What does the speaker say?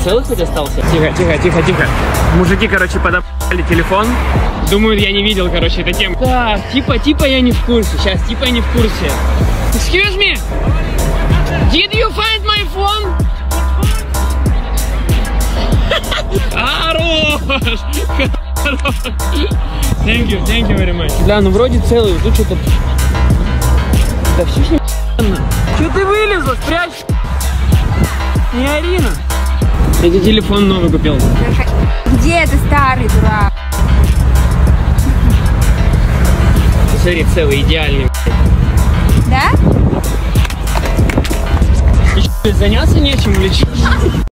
целый хоть остался? Тихо, тихо, тихо, тихо. Мужики, короче, подобрали телефон. Думают, я не видел, короче, эту тему. Так, типа я не в курсе. Сейчас, типа я не в курсе. Excuse me. Did you find my phone? Хорош! Хорош! Thank you very much. Да, ну вроде целый, тут что-то... Да все ж не... Че ты вылезла? Спрячь! Не Арина! Я тебе телефон новый купил. Где это старый дурак? Смотри, целый, идеальный. Да? И что, заняться нечем или что?